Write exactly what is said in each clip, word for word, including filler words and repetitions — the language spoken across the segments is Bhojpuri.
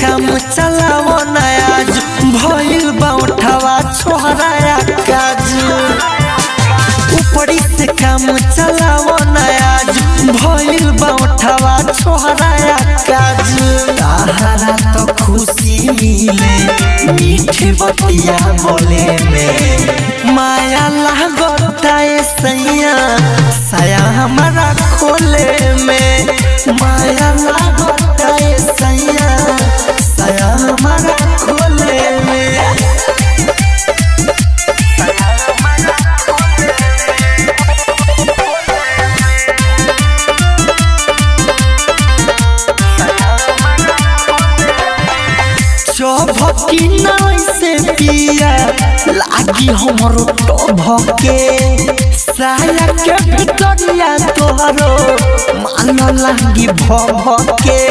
काम चलावो नयाज भइल बाउठवा छोहराया काज ऊपरी से काम चलावो नयाज भइल बाउठवा छोहराया काज ताहरा तो खुशी मिले मीठे बतिया बोले में माया लागता है सैया साया हमारा खोले में माया लागता है सैया साया हमारा खोले में चौभकी नाई से पिया लागी हमरो तो भके साया के भितरिया तोहरो मान लागी भके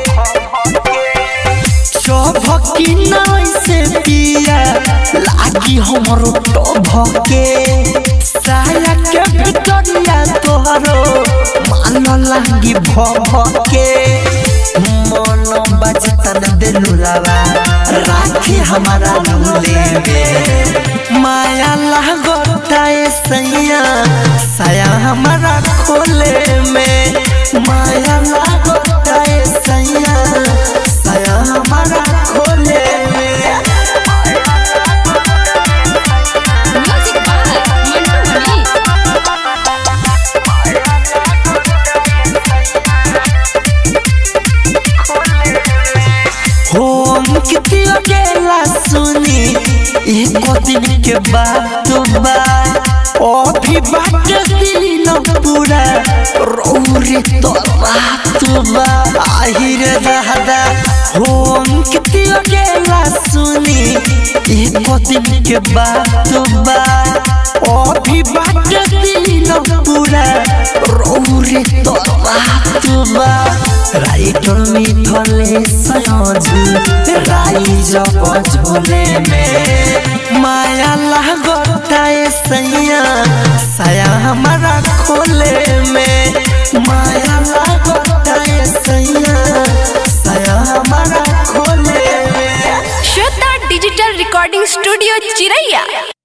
चौभकी नाई से पिया लागी हमरो तो भके साया के भितरिया तोहरो मान लागी भके मोनो बचतन दिलुलावा राखी हमारा लूले में माया लागता है सैया साया हमारा खोले में माया लागता है सैया साया हमारा खोले में कितियो गेला सुनी एक दिन के बात बा ओ भी बात दिल न पूरा रोरे तो बात बा आहिर दादा होम कितियो गेला सुनी एक दिन के बात बा ओ भी बात दिल न पूरा रोरे तो बात बा राइटर मिथले सयोजू राई जब झोले में माया लागता है सैया साया हमारा खोले में माया लागता है सैया साया हमारा खोले में। श्वेता डिजिटल रिकॉर्डिंग स्टूडियो चिरैया।